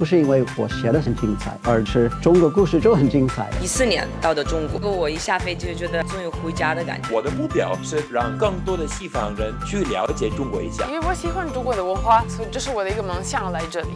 不是因为我写的很精彩，而是中国故事就很精彩。 14年到的中国，我一下飞机就觉得终于回家的感觉。 我的目标是让更多的西方人去了解中国一下， 因为我喜欢中国的文化，所以这是我的一个梦想来这里。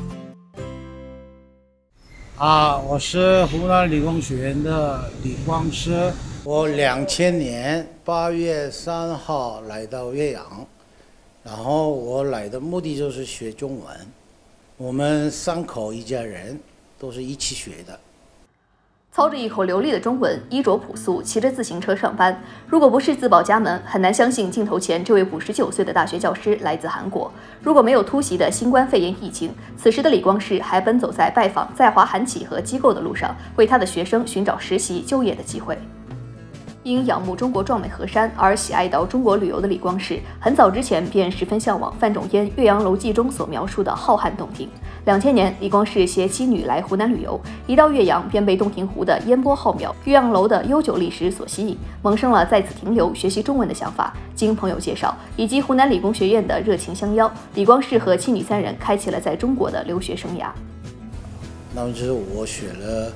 我是湖南理工学院的李光师。我2000年8月3号来到岳阳，然后我来的目的就是学中文。我们3口一家人都是一起学的。 操着一口流利的中文，衣着朴素，骑着自行车上班。如果不是自报家门，很难相信镜头前这位59岁的大学教师来自韩国。如果没有突袭的新冠肺炎疫情，此时的李光世还奔走在拜访在华韩企和机构的路上，为他的学生寻找实习就业的机会。因仰慕中国壮美河山而喜爱到中国旅游的李光世，很早之前便十分向往范仲淹《岳阳楼记》中所描述的浩瀚洞庭。2000年，李光世携妻女来湖南旅游，一到岳阳便被洞庭湖的烟波浩渺、岳阳楼的悠久历史所吸引，萌生了在此停留学习中文的想法。经朋友介绍以及湖南理工学院的热情相邀，李光世和妻女3人开启了在中国的留学生涯。 那么就是我学了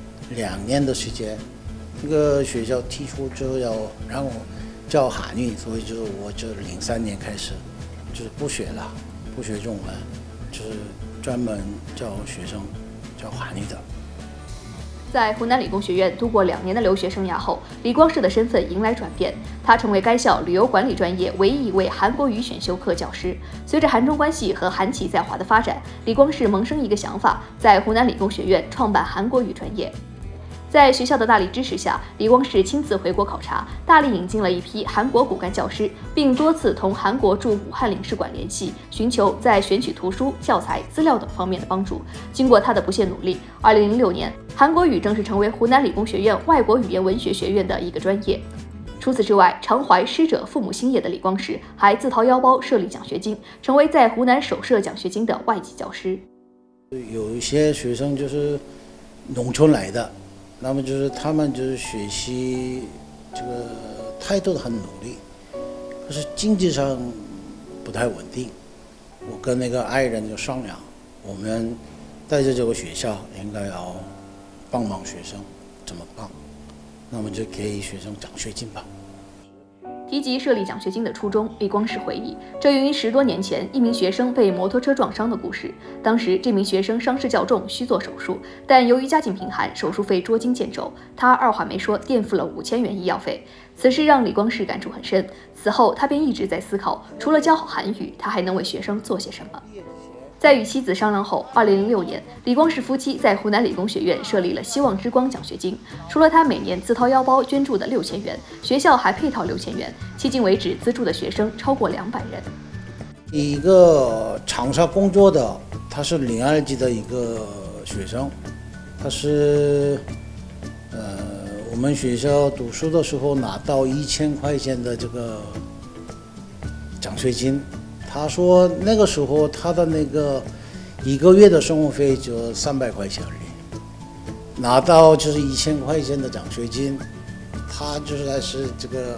2年的时间。那个学校提出就要让我教韩语，所以就是我就03年开始就是不学了，不学中文，就是专门教学生教韩语的。 在湖南理工学院度过2年的留学生涯后，李光世的身份迎来转变，他成为该校旅游管理专业唯一一位韩国语选修课教师。随着韩中关系和韩企在华的发展，李光世萌生一个想法，在湖南理工学院创办韩国语专业。在学校的大力支持下，李光世亲自回国考察，大力引进了一批韩国骨干教师，并多次同韩国驻武汉领事馆联系，寻求在选取图书、教材、资料等方面的帮助。经过他的不懈努力，2006年，韩国语正式成为湖南理工学院外国语言文学学院的一个专业。除此之外，常怀师者父母心业的李光世还自掏腰包设立奖学金，成为在湖南首设奖学金的外籍教师。 有一些学生就是农村来的。那么就是他们就是学习这个态度很努力，可是经济上不太稳定。我跟那个爱人就商量，我们带着这个学校应该要帮忙学生，怎么办？那么就给学生奖学金吧。 提及设立奖学金的初衷，李光世回忆，这源于10多年前一名学生被摩托车撞伤的故事。当时这名学生伤势较重，需做手术，但由于家境贫寒，手术费捉襟见肘，他二话没说垫付了5000元医药费。此事让李光世感触很深，此后他便一直在思考，除了教好韩语，他还能为学生做些什么。在与妻子商量后，2006年，李光世夫妻在湖南理工学院设立了希望之光奖学金。除了他每年自掏腰包捐助的6000元，学校还配套6000元，迄今为止资助的学生超过200人。 一个长沙工作的，他是02级的一个学生，他是我们学校读书的时候拿到1000块钱的这个奖学金。他说那个时候他的那个1个月的生活费就300块钱而已，拿到就是1000块钱的奖学金，他就是还是这个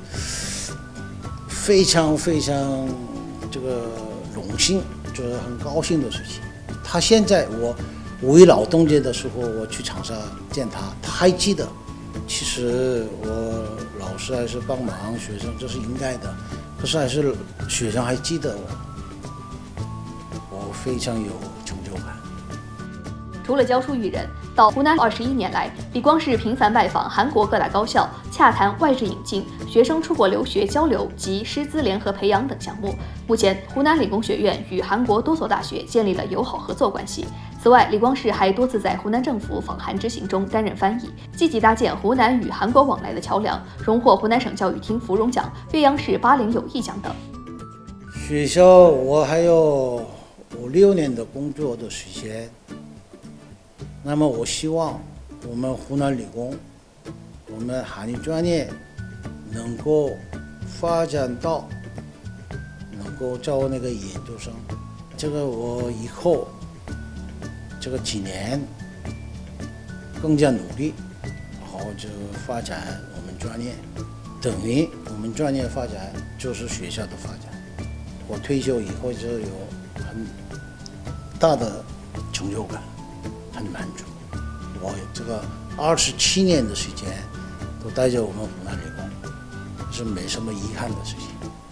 非常这个荣幸，就是很高兴的事情。他现在我5一劳动节的时候我去长沙见他，他还记得。其实我老师还是帮忙学生，这是应该的。可是还是学生还记得我非常有成就感。 除了教书育人，到湖南21年来，李光世频繁拜访韩国各大高校，洽谈外制引进、学生出国留学交流及师资联合培养等项目。目前，湖南理工学院与韩国多所大学建立了友好合作关系。此外，李光世还多次在湖南政府访韩之行中担任翻译，积极搭建湖南与韩国往来的桥梁，荣获湖南省教育厅芙蓉奖、岳阳市80有益奖等。 学校我还有5、6年的工作的时间，那么我希望我们湖南理工，我们韩语专业能够发展到能够招那个研究生。这个我以后这个几年更加努力，然后就发展我们专业，等于我们专业发展就是学校的发展。我退休以后就有很大的成成就感，很满足。我这个27年的时间都带着我们湖南理工，是没什么遗憾的事情。